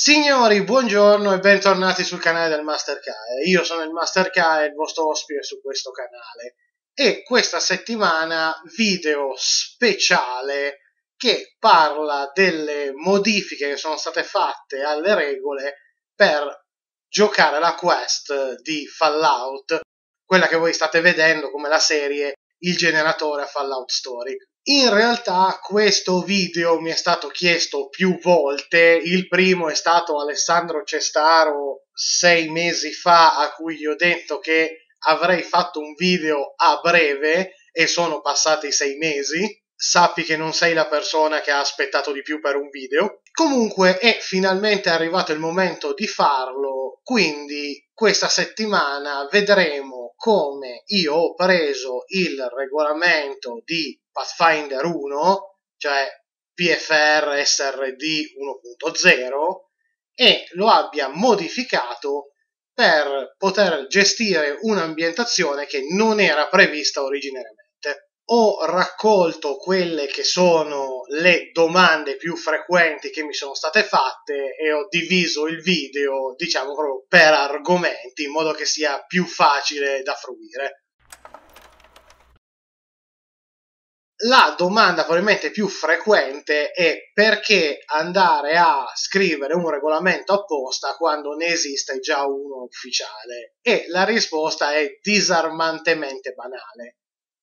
Signori, buongiorno e bentornati sul canale del Master Kae. Io sono il Master Kae, il vostro ospite su questo canale. E questa settimana video speciale che parla delle modifiche che sono state fatte alle regole per giocare la quest di Fallout, quella che voi state vedendo come la serie Il generatore a Fallout Story. In realtà questo video mi è stato chiesto più volte. Il primo è stato Alessandro Cestaro 6 mesi fa, a cui gli ho detto che avrei fatto un video a breve e sono passati 6 mesi. Sappi che non sei la persona che ha aspettato di più per un video. Comunque è finalmente arrivato il momento di farlo, quindi questa settimana vedremo come io ho preso il regolamento di Pathfinder 1, cioè PFR SRD 1.0, e lo abbia modificato per poter gestire un'ambientazione che non era prevista originariamente. Ho raccolto quelle che sono le domande più frequenti che mi sono state fatte e ho diviso il video, diciamo, proprio per argomenti, in modo che sia più facile da fruire. La domanda probabilmente più frequente è: perché andare a scrivere un regolamento apposta quando ne esiste già uno ufficiale? E la risposta è disarmantemente banale.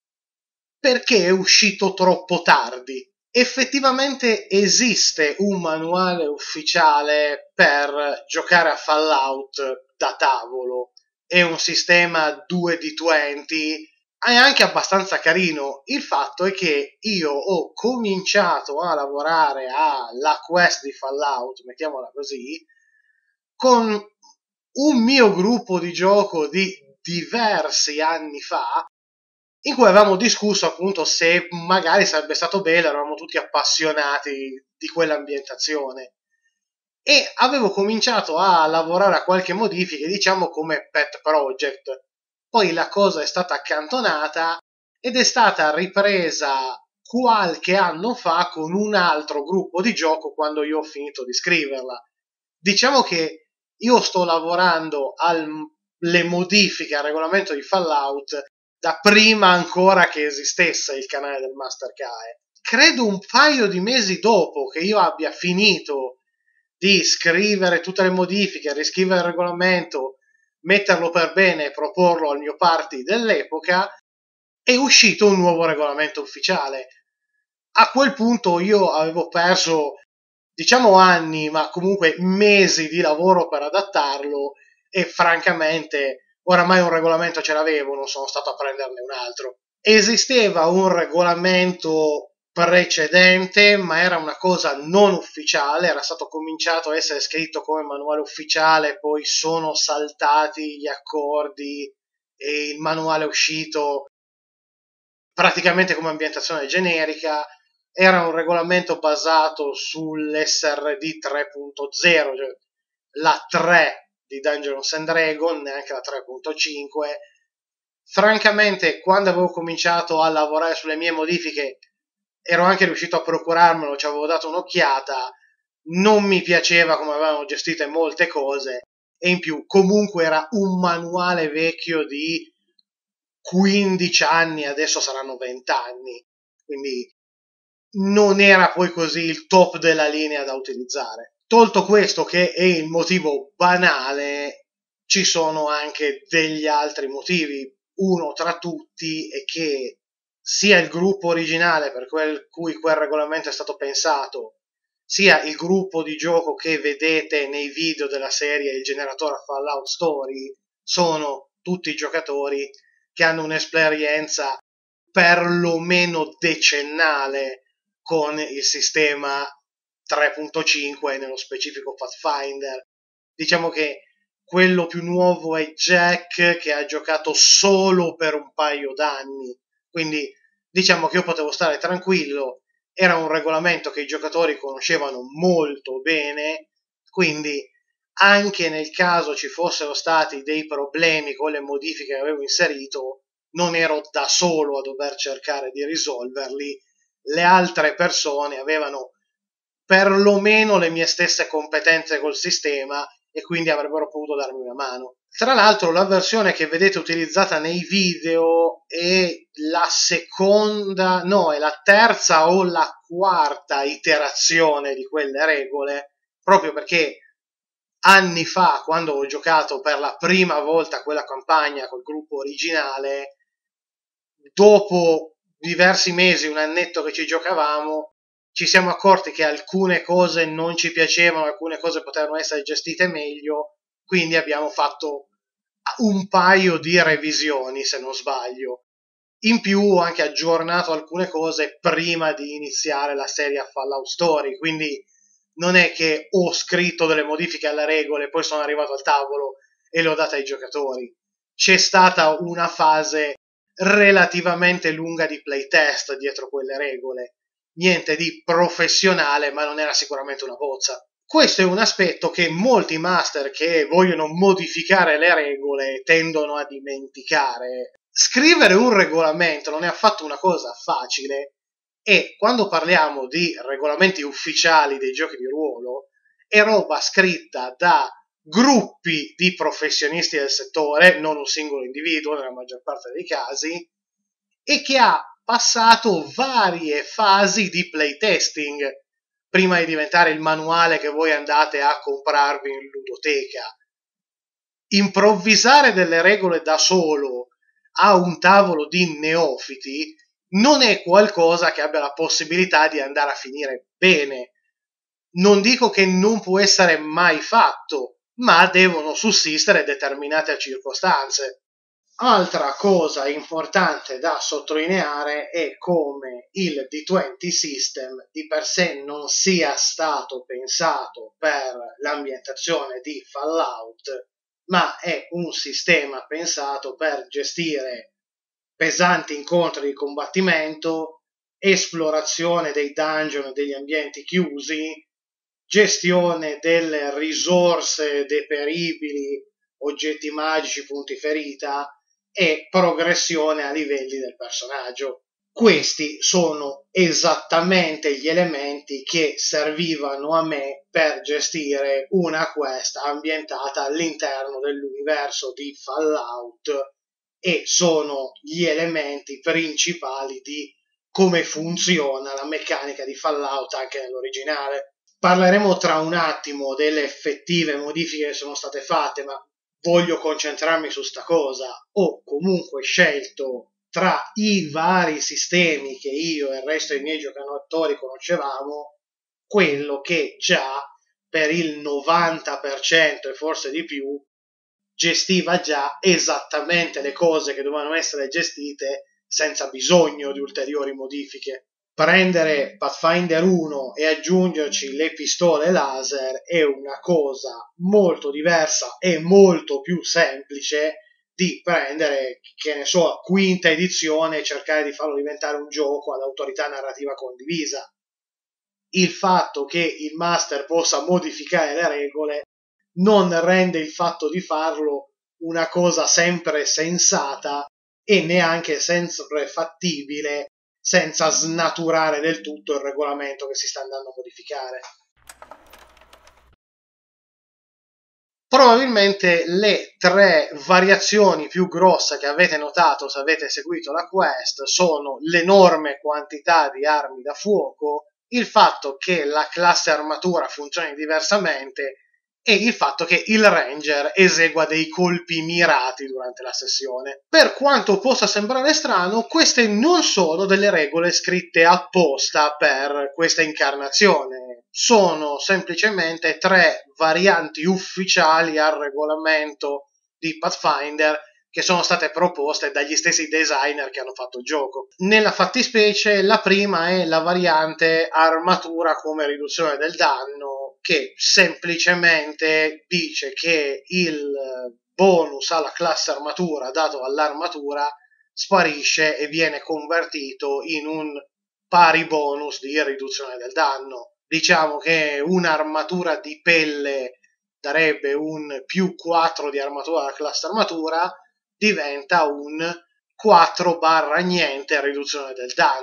Perché è uscito troppo tardi. Effettivamente esiste un manuale ufficiale per giocare a Fallout da tavolo. È un sistema 2D20, è anche abbastanza carino. Il fatto è che io ho cominciato a lavorare alla quest di Fallout, mettiamola così, con un mio gruppo di gioco di diversi anni fa, in cui avevamo discusso appunto se magari sarebbe stato bello, eravamo tutti appassionati di quell'ambientazione. E avevo cominciato a lavorare a qualche modifica, diciamo come pet project. Poi la cosa è stata accantonata ed è stata ripresa qualche anno fa con un altro gruppo di gioco quando io ho finito di scriverla. Diciamo che io sto lavorando alle modifiche al regolamento di Fallout da prima ancora che esistesse il canale del Master Kae. Credo un paio di mesi dopo che io abbia finito di scrivere tutte le modifiche, riscrivere il regolamento, metterlo per bene e proporlo al mio party dell'epoca, è uscito un nuovo regolamento ufficiale. A quel punto io avevo perso, diciamo, anni, ma comunque mesi di lavoro per adattarlo, e francamente oramai un regolamento ce l'avevo, non sono stato a prenderne un altro. Esisteva un regolamento precedente, ma era una cosa non ufficiale, era stato cominciato a essere scritto come manuale ufficiale, poi sono saltati gli accordi e il manuale è uscito praticamente come ambientazione generica. Era un regolamento basato sull'SRD 3.0, cioè la 3 di Dungeons and Dragons, neanche la 3.5. Francamente, quando avevo cominciato a lavorare sulle mie modifiche, ero anche riuscito a procurarmelo, ci avevo dato un'occhiata, non mi piaceva come avevano gestite molte cose, e in più comunque era un manuale vecchio di 15 anni, adesso saranno 20 anni, quindi non era poi così il top della linea da utilizzare. Tolto questo, che è il motivo banale, ci sono anche degli altri motivi. Uno tra tutti è che sia il gruppo originale per cui quel regolamento è stato pensato, sia il gruppo di gioco che vedete nei video della serie Il generatore Fallout Story, sono tutti giocatori che hanno un'esperienza perlomeno decennale con il sistema 3.5 e nello specifico Pathfinder. Diciamo che quello più nuovo è Jack, che ha giocato solo per un paio d'anni, quindi diciamo che io potevo stare tranquillo. Era un regolamento che i giocatori conoscevano molto bene, quindi anche nel caso ci fossero stati dei problemi con le modifiche che avevo inserito, non ero da solo a dover cercare di risolverli. Le altre persone avevano perlomeno le mie stesse competenze col sistema e quindi avrebbero potuto darmi una mano. Tra l'altro la versione che vedete utilizzata nei video è la seconda, no, è la terza o la quarta iterazione di quelle regole, proprio perché anni fa, quando ho giocato per la prima volta quella campagna col gruppo originale, dopo diversi mesi, un annetto che ci giocavamo, ci siamo accorti che alcune cose non ci piacevano, alcune cose potevano essere gestite meglio, quindi abbiamo fatto un paio di revisioni, se non sbaglio. In più ho anche aggiornato alcune cose prima di iniziare la serie a Fallout Story, quindi non è che ho scritto delle modifiche alle regole, poi sono arrivato al tavolo e le ho date ai giocatori. C'è stata una fase relativamente lunga di playtest dietro quelle regole. Niente di professionale, ma non era sicuramente una bozza. Questo è un aspetto che molti master che vogliono modificare le regole tendono a dimenticare. Scrivere un regolamento non è affatto una cosa facile e quando parliamo di regolamenti ufficiali dei giochi di ruolo è roba scritta da gruppi di professionisti del settore, non un singolo individuo nella maggior parte dei casi, e che ha passato varie fasi di playtesting prima di diventare il manuale che voi andate a comprarvi in ludoteca. Improvvisare delle regole da solo a un tavolo di neofiti non è qualcosa che abbia la possibilità di andare a finire bene. Non dico che non può essere mai fatto, ma devono sussistere determinate circostanze. Altra cosa importante da sottolineare è come il D20 System di per sé non sia stato pensato per l'ambientazione di Fallout, ma è un sistema pensato per gestire pesanti incontri di combattimento, esplorazione dei dungeon e degli ambienti chiusi, gestione delle risorse deperibili, oggetti magici, punti ferita e progressione a livelli del personaggio. Questi sono esattamente gli elementi che servivano a me per gestire una quest ambientata all'interno dell'universo di Fallout e sono gli elementi principali di come funziona la meccanica di Fallout anche nell'originale. Parleremo tra un attimo delle effettive modifiche che sono state fatte, ma voglio concentrarmi su sta cosa. Ho comunque scelto tra i vari sistemi che io e il resto dei miei giocatori conoscevamo quello che già per il 90% e forse di più gestiva già esattamente le cose che dovevano essere gestite senza bisogno di ulteriori modifiche. Prendere Pathfinder 1 e aggiungerci le pistole laser è una cosa molto diversa e molto più semplice di prendere, che ne so, quinta edizione e cercare di farlo diventare un gioco ad autorità narrativa condivisa. Il fatto che il master possa modificare le regole non rende il fatto di farlo una cosa sempre sensata e neanche sempre fattibile, senza snaturare del tutto il regolamento che si sta andando a modificare. Probabilmente le tre variazioni più grosse che avete notato se avete seguito la quest sono l'enorme quantità di armi da fuoco, il fatto che la classe armatura funzioni diversamente e il fatto che il ranger esegua dei colpi mirati durante la sessione. Per quanto possa sembrare strano, queste non sono delle regole scritte apposta per questa incarnazione, sono semplicemente tre varianti ufficiali al regolamento di Pathfinder che sono state proposte dagli stessi designer che hanno fatto il gioco. Nella fattispecie la prima è la variante armatura come riduzione del danno, che semplicemente dice che il bonus alla classe armatura dato all'armatura sparisce e viene convertito in un pari bonus di riduzione del danno. Diciamo che un'armatura di pelle darebbe un più 4 di armatura alla classe armatura, diventa un 4 barra niente riduzione del danno.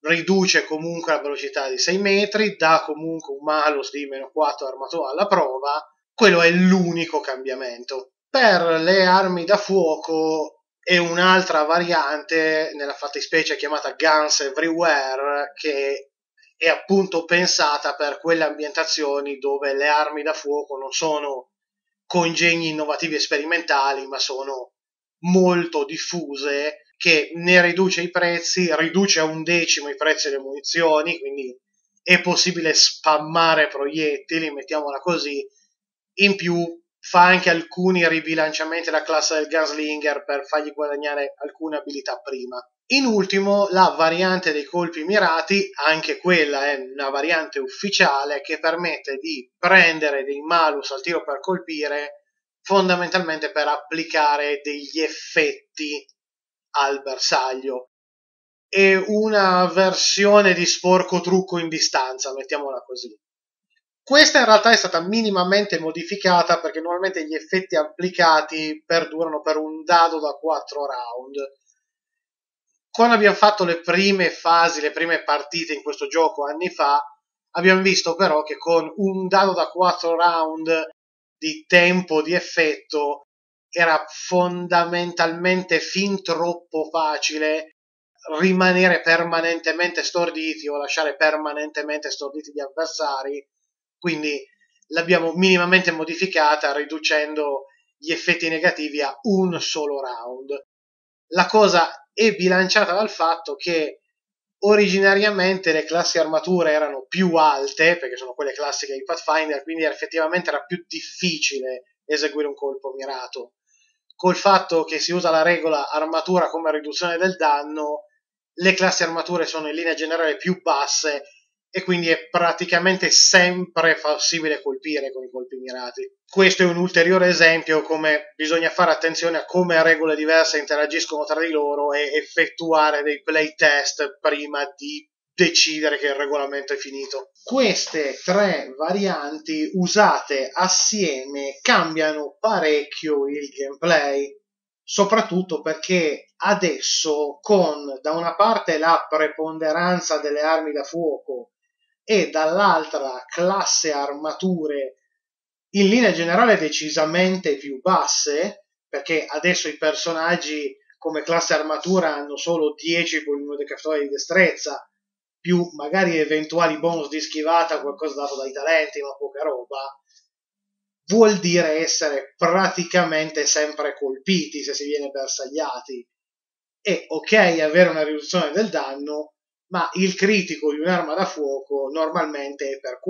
riduce comunque la velocità di 6 metri, dà comunque un malus di meno 4 armatura alla prova. Quello è l'unico cambiamento. Per le armi da fuoco è un'altra variante, nella fattispecie chiamata Guns Everywhere, che è appunto pensata per quelle ambientazioni dove le armi da fuoco non sono congegni innovativi e sperimentali, ma sono molto diffuse, che ne riduce i prezzi, riduce a 1/10 i prezzi delle munizioni, quindi è possibile spammare proiettili, mettiamola così. In più fa anche alcuni ribilanciamenti alla classe del Gunslinger per fargli guadagnare alcune abilità prima. In ultimo, la variante dei colpi mirati, anche quella è una variante ufficiale che permette di prendere dei malus al tiro per colpire, fondamentalmente per applicare degli effetti al bersaglio. È una versione di sporco trucco in distanza, mettiamola così. Questa in realtà è stata minimamente modificata perché normalmente gli effetti applicati perdurano per un dado da 4 round. Quando abbiamo fatto le prime fasi, le prime partite in questo gioco anni fa, abbiamo visto però che con un dado da 4 round di tempo di effetto era fondamentalmente fin troppo facile rimanere permanentemente storditi o lasciare permanentemente storditi gli avversari, quindi l'abbiamo minimamente modificata riducendo gli effetti negativi a un solo round. La cosa è bilanciata dal fatto che originariamente le classi armature erano più alte, perché sono quelle classiche di Pathfinder, quindi effettivamente era più difficile eseguire un colpo mirato. Col fatto che si usa la regola armatura come riduzione del danno, le classi armature sono in linea generale più basse e quindi è praticamente sempre possibile colpire con i colpi mirati. Questo è un ulteriore esempio come bisogna fare attenzione a come regole diverse interagiscono tra di loro e effettuare dei playtest prima di decidere che il regolamento è finito. Queste tre varianti usate assieme cambiano parecchio il gameplay, soprattutto perché adesso con da una parte la preponderanza delle armi da fuoco e dall'altra classe armature in linea generale decisamente più basse, perché adesso i personaggi come classe armatura hanno solo 10 con il modificatore di destrezza, più magari eventuali bonus di schivata, qualcosa dato dai talenti, ma poca roba, vuol dire essere praticamente sempre colpiti se si viene bersagliati. È ok avere una riduzione del danno, ma il critico di un'arma da fuoco normalmente è per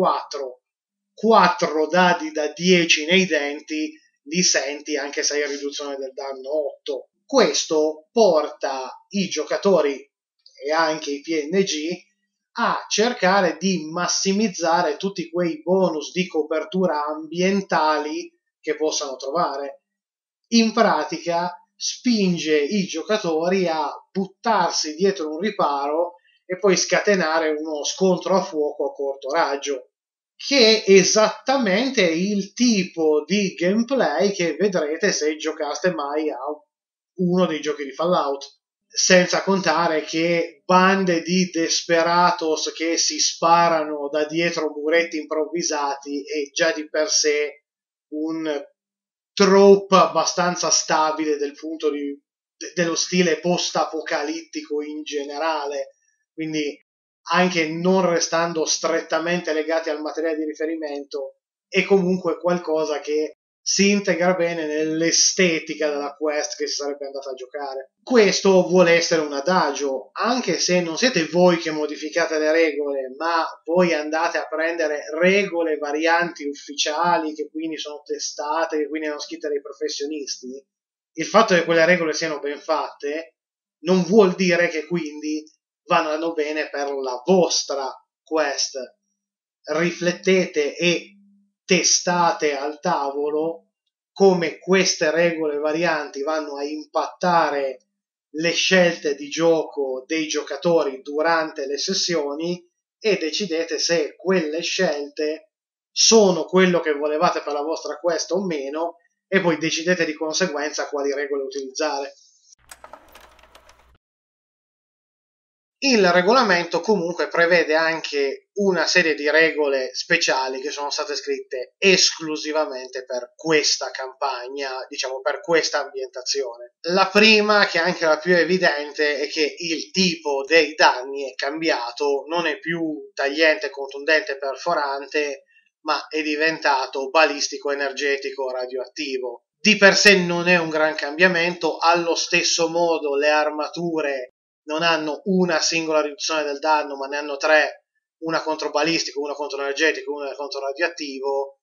4 dadi da 10 nei denti, li senti anche se hai riduzione del danno 8. Questo porta i giocatori e anche i PNG a cercare di massimizzare tutti quei bonus di copertura ambientali che possano trovare. In pratica spinge i giocatori a buttarsi dietro un riparo e poi scatenare uno scontro a fuoco a corto raggio, che è esattamente il tipo di gameplay che vedrete se giocaste mai a uno dei giochi di Fallout. Senza contare che bande di desperatos che si sparano da dietro muretti improvvisati è già di per sé un trope abbastanza stabile dello stile post-apocalittico in generale, quindi anche non restando strettamente legati al materiale di riferimento, è comunque qualcosa che si integra bene nell'estetica della quest che si sarebbe andata a giocare. Questo vuole essere un adagio, anche se non siete voi che modificate le regole, ma voi andate a prendere regole varianti ufficiali che quindi sono testate, che quindi hanno scritte dai professionisti. Il fatto che quelle regole siano ben fatte non vuol dire che quindi vanno bene per la vostra quest. Riflettete e testate al tavolo come queste regole varianti vanno a impattare le scelte di gioco dei giocatori durante le sessioni e decidete se quelle scelte sono quello che volevate per la vostra quest o meno e poi decidete di conseguenza quali regole utilizzare. Il regolamento comunque prevede anche una serie di regole speciali che sono state scritte esclusivamente per questa campagna, diciamo per questa ambientazione. La prima, che è anche la più evidente, è che il tipo dei danni è cambiato, non è più tagliente, contundente, perforante, ma è diventato balistico, energetico, radioattivo. Di per sé non è un gran cambiamento, allo stesso modo le armature non hanno una singola riduzione del danno, ma ne hanno tre, una contro balistico, una contro energetico, una contro radioattivo.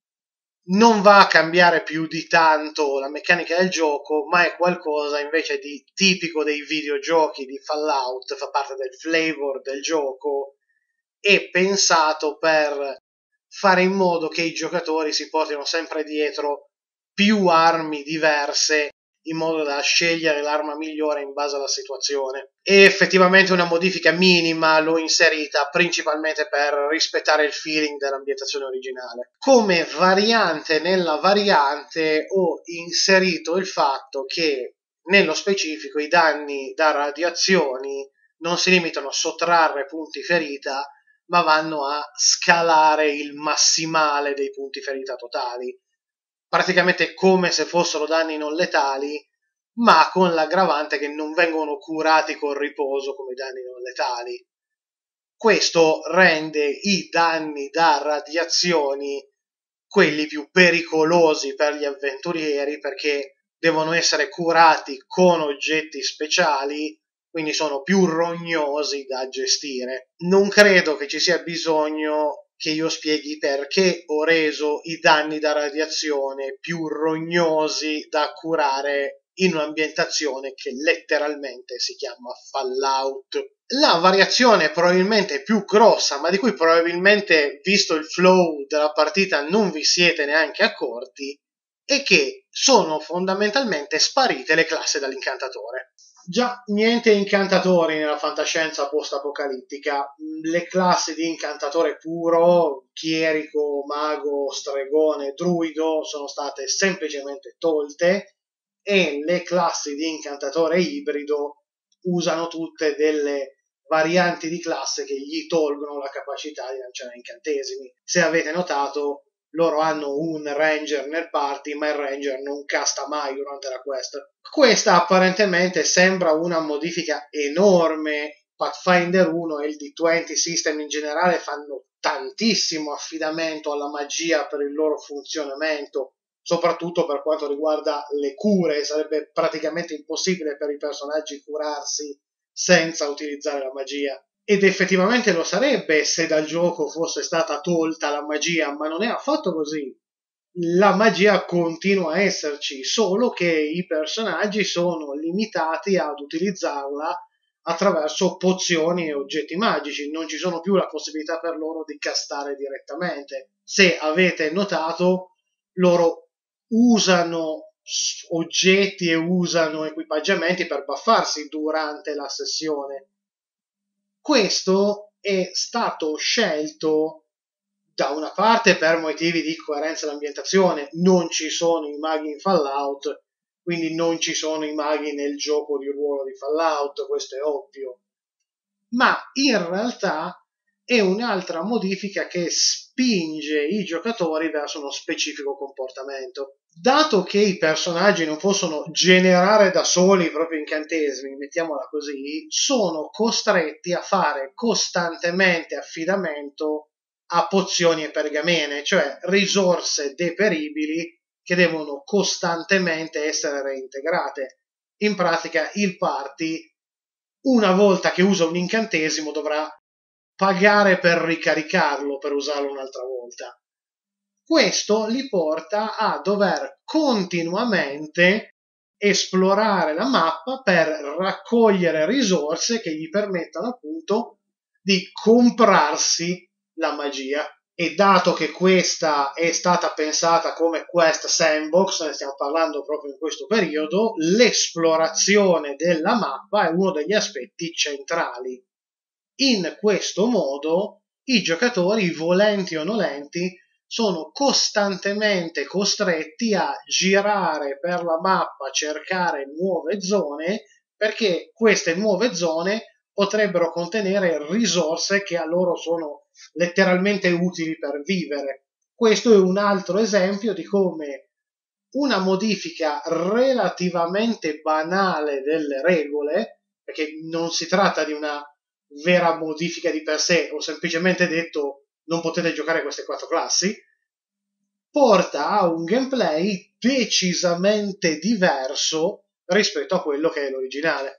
Non va a cambiare più di tanto la meccanica del gioco, ma è qualcosa invece di tipico dei videogiochi di Fallout, fa parte del flavor del gioco, è pensato per fare in modo che i giocatori si portino sempre dietro più armi diverse in modo da scegliere l'arma migliore in base alla situazione. È effettivamente una modifica minima, l'ho inserita principalmente per rispettare il feeling dell'ambientazione originale. Come variante nella variante ho inserito il fatto che nello specifico i danni da radiazioni non si limitano a sottrarre punti ferita, ma vanno a scalare il massimale dei punti ferita totali, praticamente come se fossero danni non letali, ma con l'aggravante che non vengono curati con riposo come danni non letali. Questo rende i danni da radiazioni quelli più pericolosi per gli avventurieri, perché devono essere curati con oggetti speciali, quindi sono più rognosi da gestire. Non credo che ci sia bisogno che io spieghi perché ho reso i danni da radiazione più rognosi da curare in un'ambientazione che letteralmente si chiama Fallout. La variazione probabilmente più grossa, ma di cui probabilmente, visto il flow della partita, non vi siete neanche accorti, è che sono fondamentalmente sparite le classi dall'incantatore. Già, niente incantatori nella fantascienza post-apocalittica. Le classi di incantatore puro, chierico, mago, stregone, druido, sono state semplicemente tolte, e le classi di incantatore ibrido usano tutte delle varianti di classe che gli tolgono la capacità di lanciare incantesimi. Se avete notato, loro hanno un ranger nel party, ma il ranger non casta mai durante la quest. Questa apparentemente sembra una modifica enorme. Pathfinder 1 e il D20 System in generale fanno tantissimo affidamento alla magia per il loro funzionamento, soprattutto per quanto riguarda le cure. Sarebbe praticamente impossibile per i personaggi curarsi senza utilizzare la magia. Ed effettivamente lo sarebbe se dal gioco fosse stata tolta la magia, ma non è affatto così. La magia continua a esserci, solo che i personaggi sono limitati ad utilizzarla attraverso pozioni e oggetti magici. Non ci sono più la possibilità per loro di castare direttamente. Se avete notato, loro usano oggetti e usano equipaggiamenti per buffarsi durante la sessione. Questo è stato scelto da una parte per motivi di coerenza dell'ambientazione. Non ci sono i maghi in Fallout, quindi non ci sono i maghi nel gioco di ruolo di Fallout, questo è ovvio. Ma in realtà è un'altra modifica che spinge i giocatori verso uno specifico comportamento. Dato che i personaggi non possono generare da soli i propri incantesimi, mettiamola così, sono costretti a fare costantemente affidamento a pozioni e pergamene, cioè risorse deperibili che devono costantemente essere reintegrate. In pratica il party, una volta che usa un incantesimo, dovrà pagare per ricaricarlo, per usarlo un'altra volta. Questo li porta a dover continuamente esplorare la mappa per raccogliere risorse che gli permettano appunto di comprarsi la magia. E dato che questa è stata pensata come quest sandbox, ne stiamo parlando proprio in questo periodo, l'esplorazione della mappa è uno degli aspetti centrali. In questo modo i giocatori, volenti o nolenti, sono costantemente costretti a girare per la mappa, cercare nuove zone, perché queste nuove zone potrebbero contenere risorse che a loro sono letteralmente utili per vivere. Questo è un altro esempio di come una modifica relativamente banale delle regole, perché non si tratta di una vera modifica di per sé, ho semplicemente detto non potete giocare queste 4 classi, porta a un gameplay decisamente diverso rispetto a quello che è l'originale.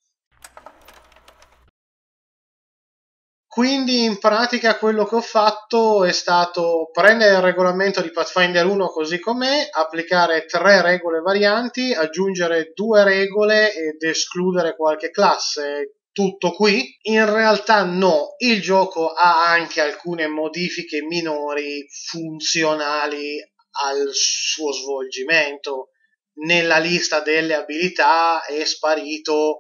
Quindi in pratica quello che ho fatto è stato prendere il regolamento di Pathfinder 1 così com'è, applicare 3 regole varianti, aggiungere 2 regole ed escludere qualche classe. Tutto qui? In realtà no, il gioco ha anche alcune modifiche minori funzionali al suo svolgimento. Nella lista delle abilità è sparito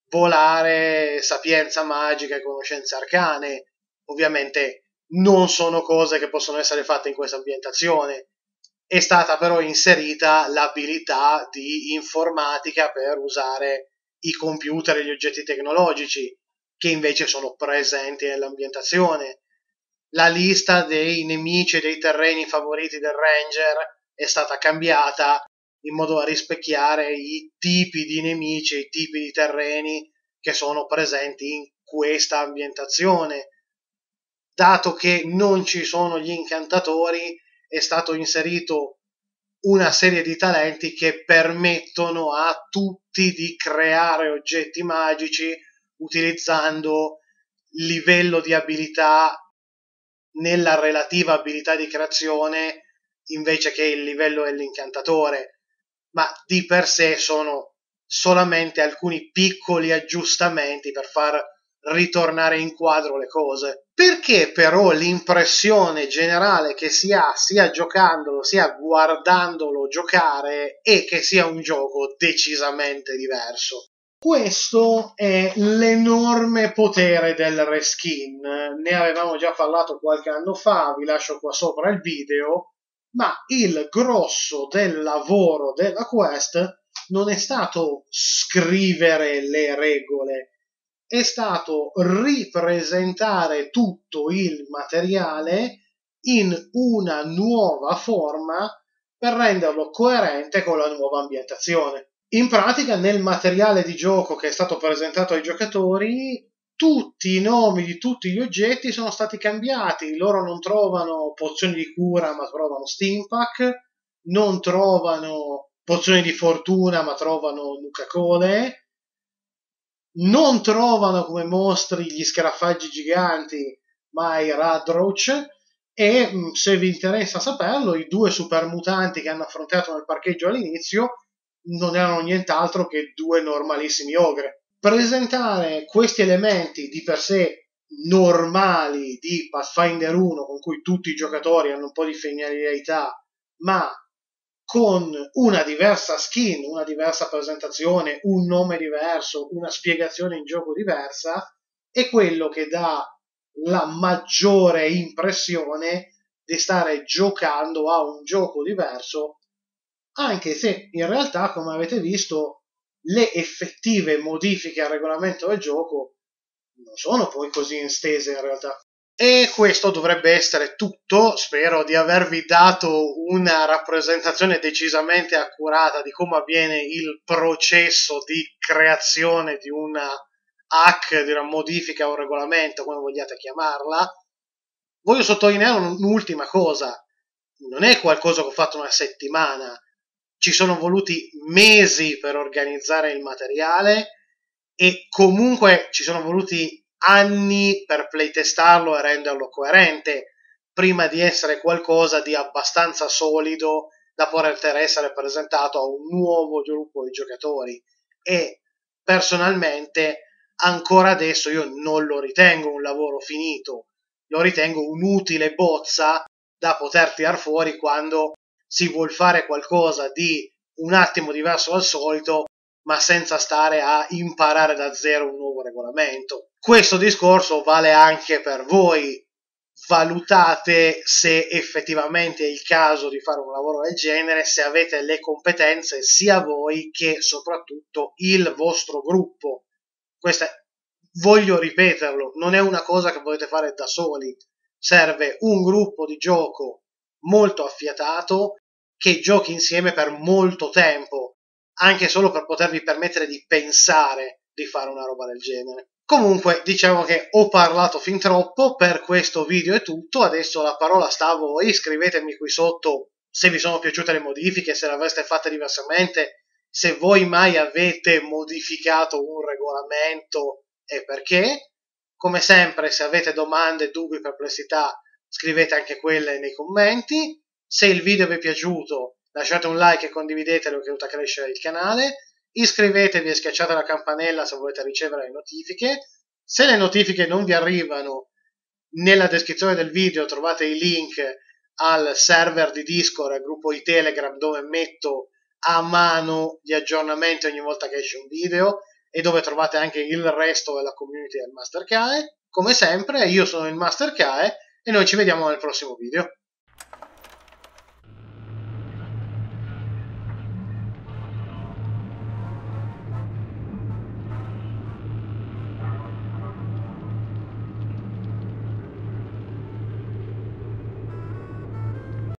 volare, sapienza magica e conoscenze arcane. Ovviamente non sono cose che possono essere fatte in questa ambientazione. È stata però inserita l'abilità di informatica per usare i computer e gli oggetti tecnologici, che invece sono presenti nell'ambientazione. La lista dei nemici e dei terreni favoriti del Ranger è stata cambiata in modo da rispecchiare i tipi di nemici e i tipi di terreni che sono presenti in questa ambientazione. Dato che non ci sono gli incantatori, è stato inserito una serie di talenti che permettono a tutti di creare oggetti magici utilizzando livello di abilità nella relativa abilità di creazione invece che il livello dell'incantatore, ma di per sé sono solamente alcuni piccoli aggiustamenti per far ritornare in quadro le cose. Perché però l'impressione generale che si ha sia giocandolo sia guardandolo giocare è che sia un gioco decisamente diverso. Questo è l'enorme potere del reskin. Ne avevamo già parlato qualche anno fa, vi lascio qua sopra il video, ma il grosso del lavoro della Quest non è stato scrivere le regole, è stato ripresentare tutto il materiale in una nuova forma per renderlo coerente con la nuova ambientazione. In pratica, nel materiale di gioco che è stato presentato ai giocatori, tutti i nomi di tutti gli oggetti sono stati cambiati. Loro non trovano pozioni di cura, ma trovano Stimpack, non trovano pozioni di fortuna, ma trovano Nuka-Cole, non trovano come mostri gli scarafaggi giganti, ma i Radroach, e se vi interessa saperlo, i 2 supermutanti che hanno affrontato nel parcheggio all'inizio non erano nient'altro che 2 normalissimi ogre. Presentare questi elementi di per sé normali di Pathfinder 1, con cui tutti i giocatori hanno un po' di familiarità, ma con una diversa skin, una diversa presentazione, un nome diverso, una spiegazione in gioco diversa, è quello che dà la maggiore impressione di stare giocando a un gioco diverso, anche se in realtà, come avete visto, le effettive modifiche al regolamento del gioco non sono poi così estese in realtà. E questo dovrebbe essere tutto. Spero di avervi dato una rappresentazione decisamente accurata di come avviene il processo di creazione di una hack, di una modifica a un regolamento, come vogliate chiamarla. Voglio sottolineare un'ultima cosa: non è qualcosa che ho fatto una settimana, ci sono voluti mesi per organizzare il materiale e comunque ci sono voluti anni per playtestarlo e renderlo coerente prima di essere qualcosa di abbastanza solido da poter essere presentato a un nuovo gruppo di giocatori. E personalmente ancora adesso io non lo ritengo un lavoro finito, lo ritengo un'utile bozza da poter tirar fuori quando si vuol fare qualcosa di un attimo diverso dal solito, ma senza stare a imparare da zero un nuovo regolamento. Questo discorso vale anche per voi. Valutate se effettivamente è il caso di fare un lavoro del genere, se avete le competenze sia voi che soprattutto il vostro gruppo. Questa voglio ripeterlo, non è una cosa che potete fare da soli, serve un gruppo di gioco molto affiatato che giochi insieme per molto tempo, anche solo per potervi permettere di pensare di fare una roba del genere. Comunque, diciamo che ho parlato fin troppo, per questo video è tutto, adesso la parola sta a voi, scrivetemi qui sotto se vi sono piaciute le modifiche, se le avreste fatte diversamente, se voi mai avete modificato un regolamento e perché. Come sempre, se avete domande, dubbi, perplessità, scrivete anche quelle nei commenti. Se il video vi è piaciuto, lasciate un like e condividetelo, che aiuta a crescere il canale. Iscrivetevi e schiacciate la campanella se volete ricevere le notifiche. Se le notifiche non vi arrivano, nella descrizione del video trovate i link al server di Discord e al gruppo di Telegram, dove metto a mano gli aggiornamenti ogni volta che esce un video, e dove trovate anche il resto della community del Master Kae. Come sempre, io sono il Master Kae e noi ci vediamo nel prossimo video.